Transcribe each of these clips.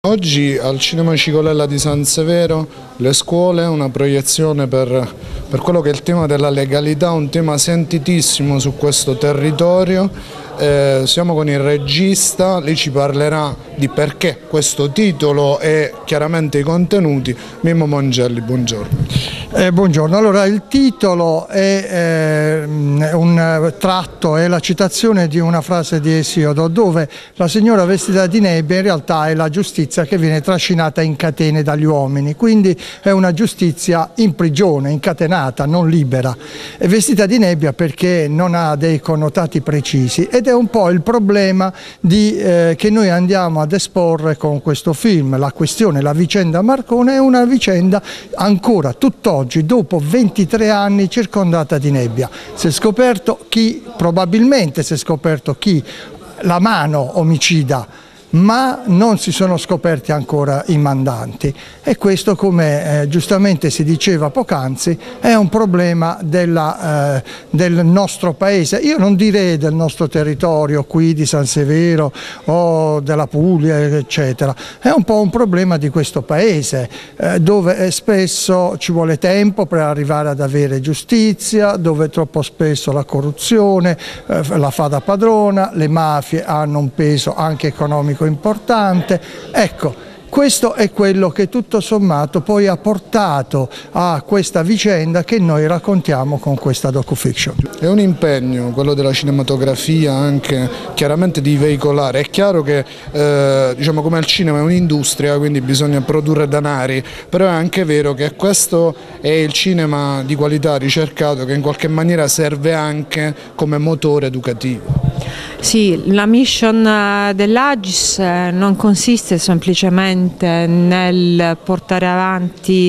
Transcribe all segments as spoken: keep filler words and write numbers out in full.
Oggi al Cinema Cicolella di San Severo le scuole, una proiezione per, per quello che è il tema della legalità, un tema sentitissimo su questo territorio. Eh, siamo con il regista, lei ci parlerà di perché questo titolo e chiaramente i contenuti. Mimmo Mongelli, buongiorno. Eh, buongiorno, allora il titolo è eh, un tratto, è la citazione di una frase di Esiodo dove la signora vestita di nebbia in realtà è la giustizia che viene trascinata in catene dagli uomini, quindi è una giustizia in prigione, incatenata, non libera. È vestita di nebbia perché non ha dei connotati precisi ed è un po' il problema di, eh, che noi andiamo ad esporre con questo film. La questione, la vicenda Marcone è una vicenda ancora tutt'oggi, dopo ventitré anni, circondata di nebbia. Si è scoperto chi, probabilmente si è scoperto chi, la mano omicida, ma non si sono scoperti ancora i mandanti e questo, come eh, giustamente si diceva poc'anzi, è un problema della, eh, del nostro paese, io non direi del nostro territorio qui di San Severo o della Puglia eccetera, è un po' un problema di questo paese eh, dove spesso ci vuole tempo per arrivare ad avere giustizia, dove troppo spesso la corruzione eh, la fa da padrona, le mafie hanno un peso anche economico importante. Ecco, questo è quello che tutto sommato poi ha portato a questa vicenda che noi raccontiamo con questa docufiction. È un impegno quello della cinematografia, anche chiaramente di veicolare. È chiaro che eh, diciamo, come il cinema è un'industria, quindi bisogna produrre denari, però è anche vero che questo è il cinema di qualità ricercato che in qualche maniera serve anche come motore educativo. Sì, la mission dell'Agis non consiste semplicemente nel portare avanti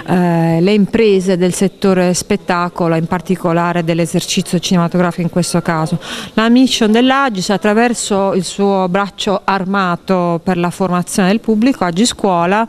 eh, le imprese del settore spettacolo, in particolare dell'esercizio cinematografico in questo caso. La mission dell'Agis, attraverso il suo braccio armato per la formazione del pubblico, Agis Scuola,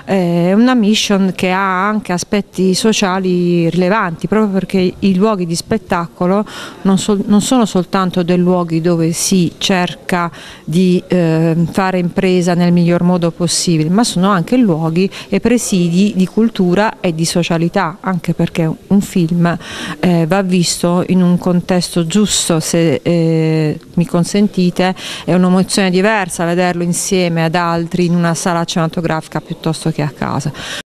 è una mission che ha anche aspetti sociali rilevanti, proprio perché i luoghi di spettacolo non, so, non sono soltanto dei luoghi dove si cerca di eh, fare impresa nel miglior modo possibile, ma sono anche luoghi e presidi di cultura e di socialità, anche perché un film eh, va visto in un contesto giusto, se eh, mi consentite, è un'emozione diversa vederlo insieme ad altri in una sala cinematografica piuttosto che a casa.